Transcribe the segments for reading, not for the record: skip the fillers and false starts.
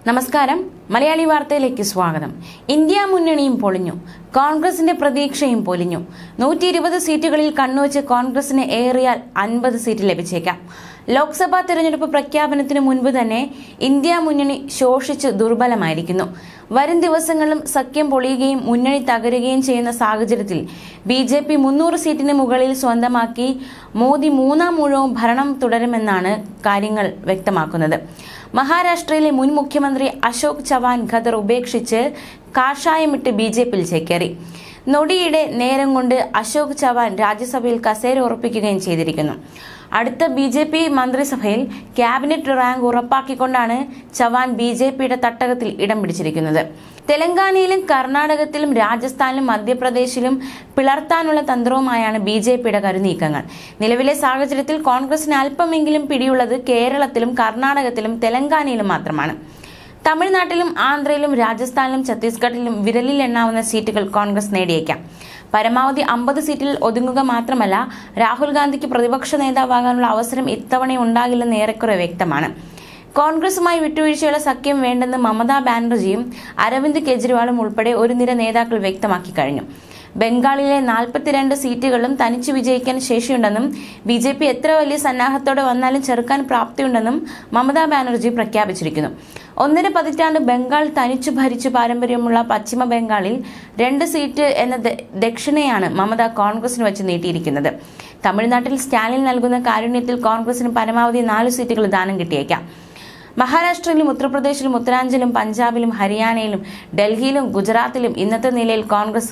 നമസ്കാരം മലയാളി വാർത്തയിലേക്ക് സ്വാഗതം. ഇന്ത്യ മുന്നണിയും പൊളിഞ്ഞു, കോൺഗ്രസിന്റെ പ്രതീക്ഷയും പൊലിഞ്ഞു. 120 സീറ്റുകളിൽ കണ്ണുവച്ച് കോൺഗ്രസിന് ഏറിയാൽ 50 സീറ്റ് ലഭിച്ചേക്കാം. ലോക്സഭാ തെരഞ്ഞെടുപ്പ് പ്രഖ്യാപനത്തിന് മുൻപ് തന്നെ ഇന്ത്യ മുന്നണി ശോഷിച്ച് ദുർബലമായിരിക്കുന്നു. വരും ദിവസങ്ങളിലും സഖ്യം പൊളിയുകയും മുന്നണി തകരുകയും ചെയ്യുന്ന സാഹചര്യത്തിൽ BJP 300 സീറ്റിന് മുകളിൽ സ്വന്തമാക്കി മോദി മൂന്നാം ഊഴവും ഭരണം തുടരുമെന്നാണ് കാര്യങ്ങൾ വ്യക്തമാക്കുന്നത്. മഹാരാഷ്ട്രയിലെ മുൻ മുഖ്യമന്ത്രി അശോക് ചവാൻ ഖദർ ഉപേക്ഷിച്ച് കാഷായമിട്ട് BJPയിൽ ചേക്കേറി. നൊടിയുടെ നേരം കൊണ്ട് അശോക് ചവാൻ രാജ്യസഭയിൽ കസേര ഉറപ്പിക്കുകയും ചെയ്തിരിക്കുന്നു. അടുത്ത BJP മന്ത്രിസഭയിൽ ക്യാബിനറ്റ് റാങ്ക് ഉറപ്പാക്കിക്കൊണ്ടാണ് ചവാൻ BJPയുടെ തട്ടകത്തിൽ ഇടം പിടിച്ചിരിക്കുന്നത്. തെലങ്കാനയിലും കർണാടകത്തിലും രാജസ്ഥാനിലും മധ്യപ്രദേശിലും പിളർത്താനുള്ള തന്ത്രവുമായാണ് BJPയുടെ കരുനീക്കങ്ങൾ. നിലവിലെ സാഹചര്യത്തിൽ കോൺഗ്രസിന് അല്പമെങ്കിലും പിടിയുള്ളത് കേരളത്തിലും കർണാടകത്തിലും തെലങ്കാനയിലും മാത്രമാണ്. തമിഴ്നാട്ടിലും ആന്ധ്രയിലും രാജസ്ഥാനിലും ഛത്തീസ്ഗഡിലും വിരലിൽ എണ്ണാവുന്ന സീറ്റുകൾ കോൺഗ്രസ് നേടിയേക്കാം. പരമാവധി 50 സീറ്റിൽ ഒതുങ്ങുക മാത്രമല്ല, രാഹുൽ ഗാന്ധിക്ക് പ്രതിപക്ഷ നേതാവാകാനുള്ള അവസരം ഇത്തവണ ഉണ്ടാകില്ലെന്ന് ഏറെക്കുറെ വ്യക്തമാണ്. കോൺഗ്രസുമായി വിട്ടുവീഴ്ചയുള്ള സഖ്യം വേണ്ടെന്ന് മമതാ ബാനർജിയും അരവിന്ദ് കെജ്രിവാളും ഉൾപ്പെടെ ഒരു നിര നേതാക്കൾ വ്യക്തമാക്കി കഴിഞ്ഞു. ബംഗാളിലെ 42 സീറ്റുകളിലും തനിച്ചു വിജയിക്കാൻ ശേഷിയുണ്ടെന്നും BJP എത്ര വലിയ സന്നാഹത്തോടെ വന്നാലും ചെറുക്കാൻ പ്രാപ്തിയുണ്ടെന്നും മമതാ ബാനർജി പ്രഖ്യാപിച്ചിരിക്കുന്നു. 1.5 പതിറ്റാണ്ട് ബംഗാൾ തനിച്ചു ഭരിച്ചു പാരമ്പര്യമുള്ള പശ്ചിമ ബംഗാളിൽ 2 സീറ്റ് എന്ന ദക്ഷിണയാണ് മമത കോൺഗ്രസിന് വെച്ച് നീട്ടിയിരിക്കുന്നത്. തമിഴ്നാട്ടിൽ സ്റ്റാലിൻ നൽകുന്ന കാരുണ്യത്തിൽ കോൺഗ്രസിന് പരമാവധി 4 സീറ്റുകൾ ദാനം കിട്ടിയേക്കാം. മഹാരാഷ്ട്രയിലും ഉത്തർപ്രദേശിലും ഉത്തരാഞ്ചലും പഞ്ചാബിലും ഹരിയാനയിലും ഡൽഹിയിലും ഗുജറാത്തിലും ഇന്നത്തെ നിലയിൽ കോൺഗ്രസ്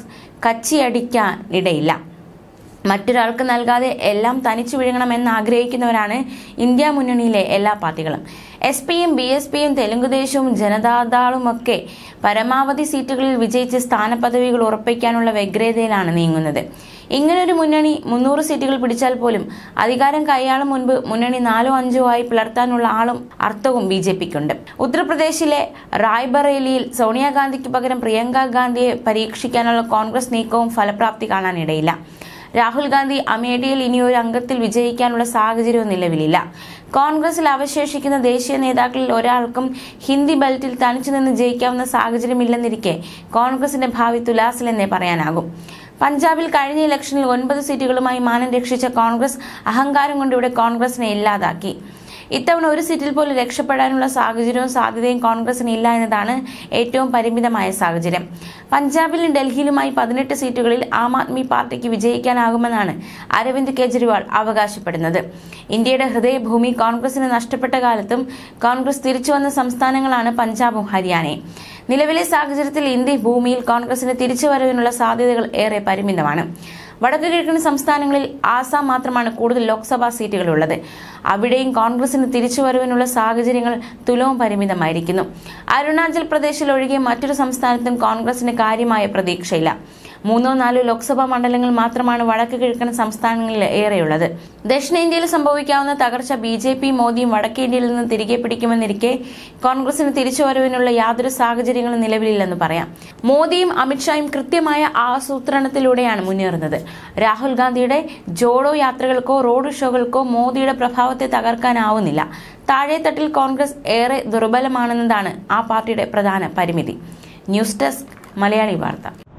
കച്ചിയടിക്കാനിടയില്ല. മറ്റൊരാൾക്ക് നൽകാതെ എല്ലാം തനിച്ചു വിഴുങ്ങണമെന്ന് ആഗ്രഹിക്കുന്നവരാണ് ഇന്ത്യ മുന്നണിയിലെ എല്ലാ പാർട്ടികളും. SP-യും BSP-യും തെലുങ്കുദേശവും ജനതാദളുമൊക്കെ പരമാവധി സീറ്റുകളിൽ വിജയിച്ച് സ്ഥാനപദവികൾ ഉറപ്പിക്കാനുള്ള വ്യഗ്രതയിലാണ് നീങ്ങുന്നത്. ഇങ്ങനൊരു മുന്നണി 300 സീറ്റുകൾ പിടിച്ചാൽ പോലും അധികാരം കൈയാളും മുൻപ് മുന്നണി 4-5 ആയി പിളർത്താനുള്ള ആളും അർത്ഥവും BJPക്കുണ്ട്. ഉത്തർപ്രദേശിലെ റായ്ബറേലിയിൽ സോണിയാഗാന്ധിക്ക് പകരം പ്രിയങ്ക ഗാന്ധിയെ പരീക്ഷിക്കാനുള്ള കോൺഗ്രസ് നീക്കവും ഫലപ്രാപ്തി കാണാനിടയില്ല. രാഹുൽ ഗാന്ധി അമേഠിയിൽ ഇനിയൊരു അംഗത്തിൽ വിജയിക്കാനുള്ള സാഹചര്യവും നിലവിലില്ല. കോൺഗ്രസിൽ അവശേഷിക്കുന്ന ദേശീയ നേതാക്കളിൽ ഒരാൾക്കും ഹിന്ദി ബെൽറ്റിൽ തനിച്ചു നിന്ന് ജയിക്കാവുന്ന സാഹചര്യമില്ലെന്നിരിക്കെ കോൺഗ്രസിന്റെ ഭാവി തുലാസിലെന്നേ പറയാനാകും. പഞ്ചാബിൽ കഴിഞ്ഞ ഇലക്ഷനിൽ 9 സീറ്റുകളുമായി മാനം രക്ഷിച്ച കോൺഗ്രസ് അഹങ്കാരം കൊണ്ട് ഇവിടെ കോൺഗ്രസിനെ ഇല്ലാതാക്കി. ഇത്തവണ ഒരു സീറ്റിൽ പോലും രക്ഷപ്പെടാനുള്ള സാഹചര്യവും സാധ്യതയും കോൺഗ്രസിന് ഇല്ല എന്നതാണ് ഏറ്റവും പരിമിതമായ സാഹചര്യം. പഞ്ചാബിലും ഡൽഹിയിലുമായി 18 സീറ്റുകളിൽ ആം ആദ്മി പാർട്ടിക്ക് വിജയിക്കാനാകുമെന്നാണ് അരവിന്ദ് കെജ്രിവാൾ അവകാശപ്പെടുന്നത്. ഇന്ത്യയുടെ ഹൃദയഭൂമി കോൺഗ്രസിന് നഷ്ടപ്പെട്ട കാലത്തും കോൺഗ്രസ് തിരിച്ചുവന്ന സംസ്ഥാനങ്ങളാണ് പഞ്ചാബും ഹരിയാനയും. നിലവിലെ സാഹചര്യത്തിൽ ഇന്ത്യ ഭൂമിയിൽ കോൺഗ്രസിന് തിരിച്ചുവരവിനുള്ള സാധ്യതകൾ ഏറെ പരിമിതമാണ്. വടക്കു കിഴക്കൻ സംസ്ഥാനങ്ങളിൽ ആസാം മാത്രമാണ് കൂടുതൽ ലോക്സഭാ സീറ്റുകളുള്ളത്. അവിടെയും കോൺഗ്രസിന് തിരിച്ചുവരവിനുള്ള സാഹചര്യങ്ങൾ തുലവും പരിമിതമായിരിക്കുന്നു. അരുണാചൽ പ്രദേശിൽ ഒഴികെ മറ്റൊരു സംസ്ഥാനത്തും കോൺഗ്രസിന് കാര്യമായ പ്രതീക്ഷയില്ല. 3-4 ലോക്സഭാ മണ്ഡലങ്ങൾ മാത്രമാണ് വടക്ക് കിഴക്കൻ സംസ്ഥാനങ്ങളിൽ ഏറെയുള്ളത്. ദക്ഷിണേന്ത്യയിൽ സംഭവിക്കാവുന്ന തകർച്ച BJP മോദിയും വടക്കേ ഇന്ത്യയിൽ നിന്ന് തിരികെ പിടിക്കുമെന്നിരിക്കെ കോൺഗ്രസിന് തിരിച്ചുവരവിനുള്ള യാതൊരു സാഹചര്യങ്ങളും നിലവിലില്ലെന്ന് പറയാം. മോദിയും അമിത്ഷായും കൃത്യമായ ആസൂത്രണത്തിലൂടെയാണ് മുന്നേറുന്നത്. രാഹുൽ ഗാന്ധിയുടെ ജോഡോ യാത്രകൾക്കോ റോഡ് ഷോകൾക്കോ മോദിയുടെ പ്രഭാവത്തെ തകർക്കാനാവുന്നില്ല. താഴെത്തട്ടിൽ കോൺഗ്രസ് ഏറെ ദുർബലമാണെന്നതാണ് ആ പാർട്ടിയുടെ പ്രധാന പരിമിതി. ന്യൂസ് ഡെസ്ക് മലയാളി വാർത്ത.